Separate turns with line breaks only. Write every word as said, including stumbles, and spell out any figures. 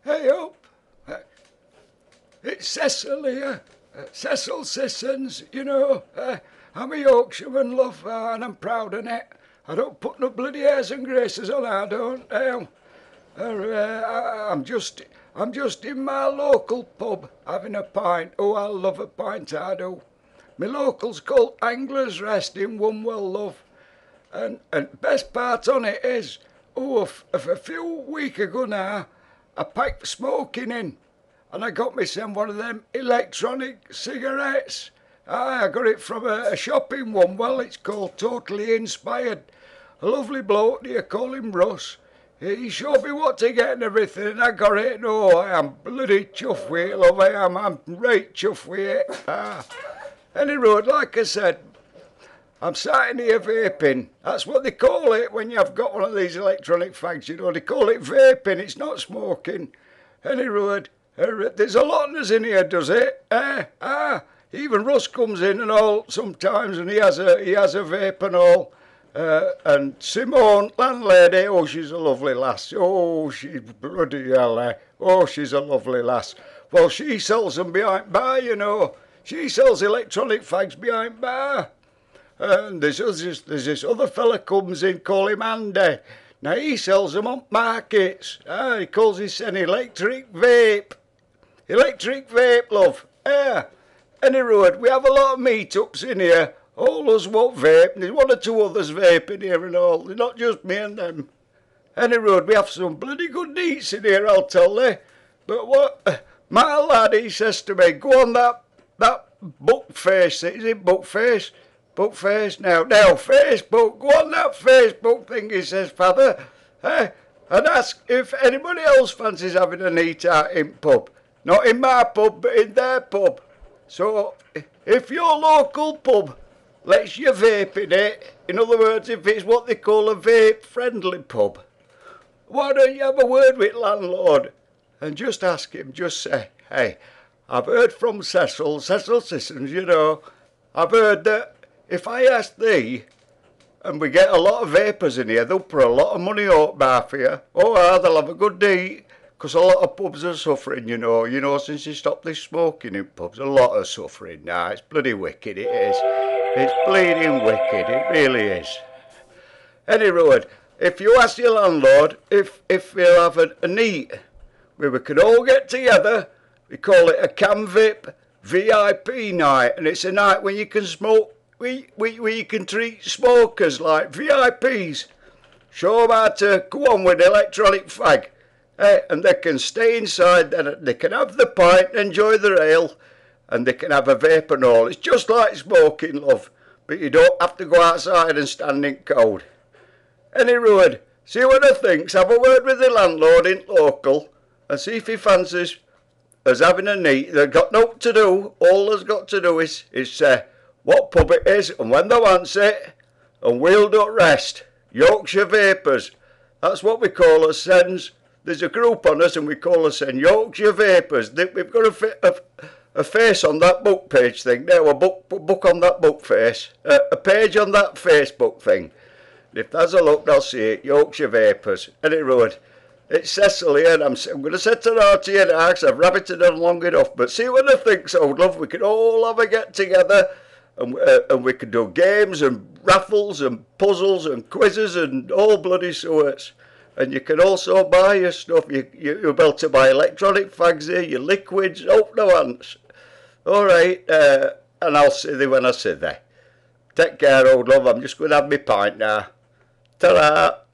Hey up! Uh, it's Cecil here. Uh, Cecil Sissons, you know. Uh, I'm a Yorkshireman, love, uh, and I'm proud of it. I don't put no bloody airs and graces on, I don't. Um, uh, uh, I'm just, I'm just in my local pub having a pint. Oh, I love a pint, I do. My local's called Angler's Rest in Wunwell, love. And and best part on it is, oh, a, a few weeks ago now, I packed smoking in, and I got myself one of them electronic cigarettes. Aye, I got it from a, a shop in Wunwell. It's called Totally Inspired. A lovely bloke, do you call him Russ? He showed me what to get and everything, and I got it. And oh, I am bloody chuffed with it, love. I am. I'm right chuffed with it. Ah. Any road, like I said, I'm sat in here vaping. That's what they call it when you've got one of these electronic fags, you know. They call it vaping, it's not smoking. Any road, there's a lot of us in here, does it? Eh? Ah, even Russ comes in and all sometimes, and he has a he has a vape and all. Uh, and Simone, landlady, oh, she's a lovely lass. Oh, she's bloody hell, eh? Oh, she's a lovely lass. Well, she sells them behind bar, you know. She sells electronic fags behind bar. And there's, there's, there's this other fella comes in, call him Andy. Now he sells them on markets. Ah, he calls it an electric vape. Electric vape, love. Ah, any road, we have a lot of meetups in here. All us what vape. There's one or two others vaping here and all. They're not just me and them. Any road, we have some bloody good neats in here, I'll tell you. But what, my lad, he says to me, go on that, that book face, is it book face? Book face now, now Facebook, go on that Facebook thing, he says, father, eh? And ask if anybody else fancies having a neat out in pub. Not in my pub, but in their pub. So, if your local pub lets you vape in it, in other words, if it's what they call a vape-friendly pub, why don't you have a word with landlord and just ask him, just say, hey, I've heard from Cecil, Cecil Sissons, you know, I've heard that if I ask thee, and we get a lot of vapors in here, they'll put a lot of money out bar for you. Oh, ah, they'll have a good day, because a lot of pubs are suffering, you know. You know, since they stopped this smoking in pubs, a lot are suffering now. It's bloody wicked, it is. It's bleeding wicked, it really is. Any road, if you ask your landlord if, if he'll have a, a neat, where we can all get together, we call it a CamVip V I P night, and it's a night when you can smoke, We, we, we can treat smokers like V I Ps. Show them how to go on with electronic fag. Eh, and they can stay inside, and they can have the pint, enjoy their ale, and they can have a vape and all. It's just like smoking, love, but you don't have to go outside and stand in cold. Any road, see what he thinks, have a word with the landlord in local, and see if he fancies us having a neat. They've got nothing to do, all they've got to do is, is say, what pub it is, and when they want it, and we'll not rest. Yorkshire Vapors. That's what we call us, Sens. There's a group on us, and we call us Sen Yorkshire Vapors. We've got a, a, a face on that book page thing. Now, a book, book on that book face. Uh, a page on that Facebook thing. If there's a look, they'll see it. Yorkshire Vapors. Any road. It's Cecil here, and I'm, I'm going to set her out to you now, because I've rabbited on long enough. But see what I think, so love. We can all have a get together. And, uh, and we can do games and raffles and puzzles and quizzes and all bloody sorts. And you can also buy your stuff. You, you, you're able to buy electronic fags here, your liquids, oh no ants. All right, uh, and I'll see thee when I see thee. Take care, old love. I'm just going to have my pint now. Ta-ra.